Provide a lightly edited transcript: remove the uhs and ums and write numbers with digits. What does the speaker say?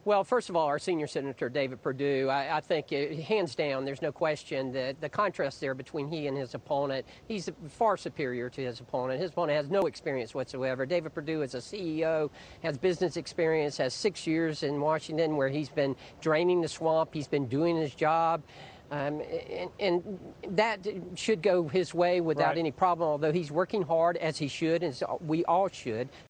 Well, first of all, our senior senator, David Perdue, I think hands down, there's no question that the contrast there between he and his opponent, he's far superior to his opponent. His opponent has no experience whatsoever. David Perdue is a CEO, has business experience, has 6 years in Washington where he's been draining the swamp. He's been doing his job. And that should go his way without any problem, although he's working hard, as he should, as we all should,